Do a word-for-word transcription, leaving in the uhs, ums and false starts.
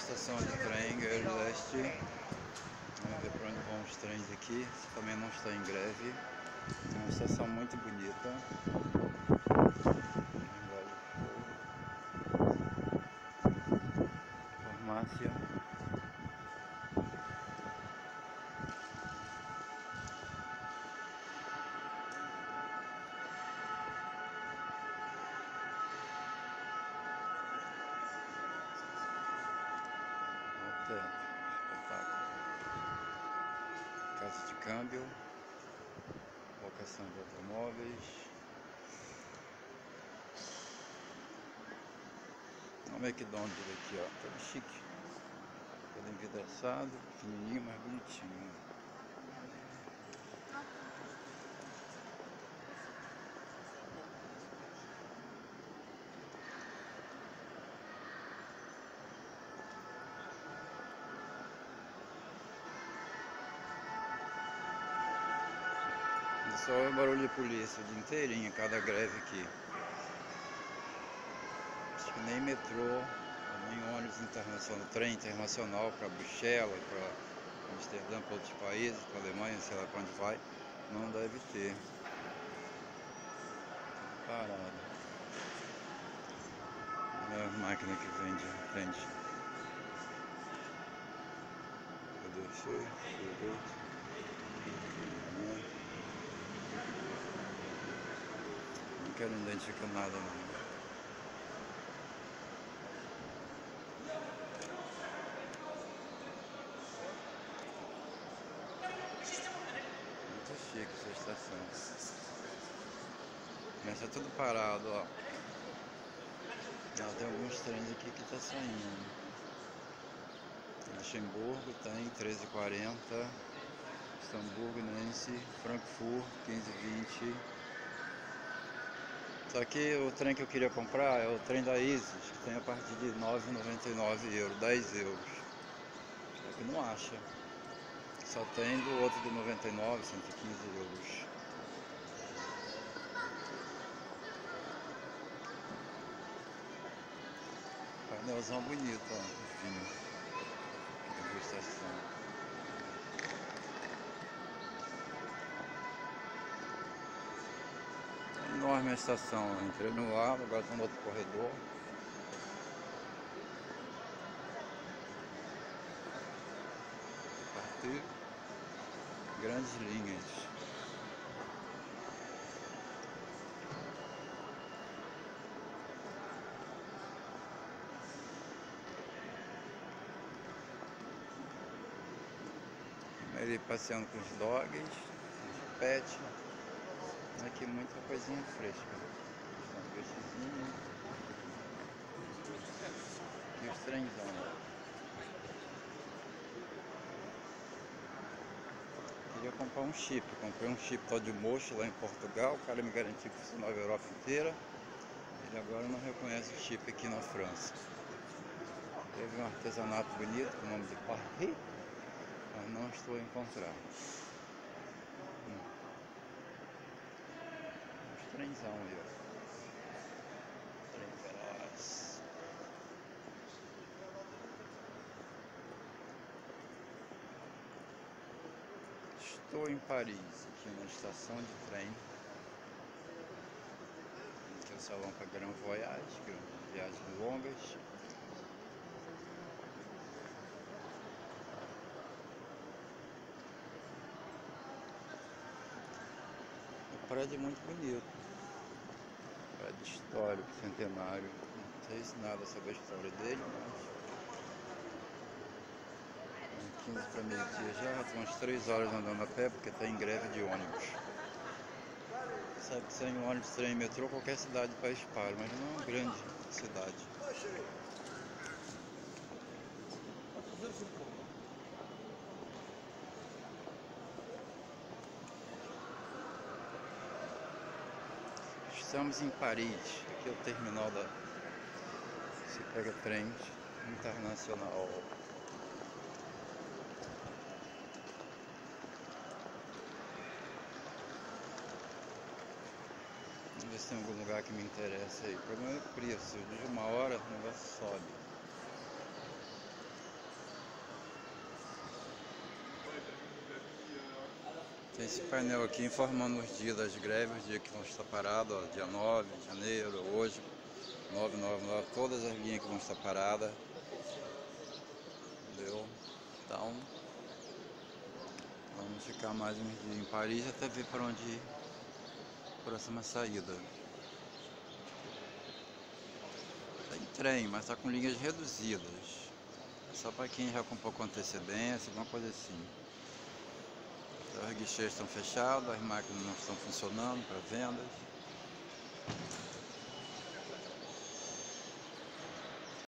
estação de trem Guerra Leste. Vamos ver para onde vão os trens aqui. Esse também não está em greve. É uma estação muito bonita. Farmácia. Espetáculo. Casa de câmbio, locação de automóveis. Olha o McDonald's aqui, ó, todo chique, todo envidraçado, pequenininho, mas bonitinho. Só o barulho de polícia o dia inteirinho, cada greve aqui. Acho que nem metrô, nem ônibus internacional, trem internacional para Bruxelas, para Amsterdã, para outros países, para a Alemanha, sei lá para onde vai, não deve ter. Parado. É a máquina que vende, vende. Cadê você? Não quero identificar nada não. Muito chique essa estação. Mas tá tudo parado, ó. Já tem alguns trens aqui que tá saindo. Luxemburgo tem treze e quarenta, Hamburgo, Nancy, Frankfurt quinze e vinte. Só que o trem que eu queria comprar é o trem da Isis, que tem a partir de nove e noventa e nove euros, dez euros. Só que não acha. Só tem do outro de noventa e nove, cento e quinze euros. Painelzão bonito, ó, vinho. Degustação. Enorme a estação, eu entrei no lado, agora estou no outro corredor. Partir grandes linhas. Ele passeando com os dogs, os pets. Aqui muita coisinha fresca. Sanduíchezinho. E os trenzão. Queria comprar um chip. Comprei um chip tal de mocho lá em Portugal. O cara me garantiu que funcionava a Europa inteira. Ele agora não reconhece o chip aqui na França. Teve um artesanato bonito com o nome de Paris, mas não estou a encontrar. Hum. Os trenzão aí, ó. Trem veloz. Estou em Paris, aqui na estação de trem. Aqui é o salão para Grand Voyage, viagens longas. O prédio é muito bonito. Prédio histórico, centenário. Não sei nada sobre a história dele, mas quinze para meio-dia já, estou umas três horas andando a pé porque está em greve de ônibus. Sabe que sem ônibus, trem, metrô, qualquer cidade do país para, mas não é uma grande cidade. Estamos em Paris, aqui é o terminal da... Se pega trem internacional. Vamos ver se tem algum lugar que me interessa aí. O problema é o preço, de uma hora o negócio sobe. Esse painel aqui informando os dias das greves, os dias que vão estar parados, ó, dia nove de janeiro, hoje, nove, nove, nove, todas as linhas que vão estar paradas. Entendeu? Então, vamos ficar mais uns dias em Paris até ver para onde ir, próxima saída. Tem trem, mas está com linhas reduzidas. É só para quem já comprou com antecedência, alguma coisa assim. Os guichês estão fechados, as máquinas não estão funcionando para vendas.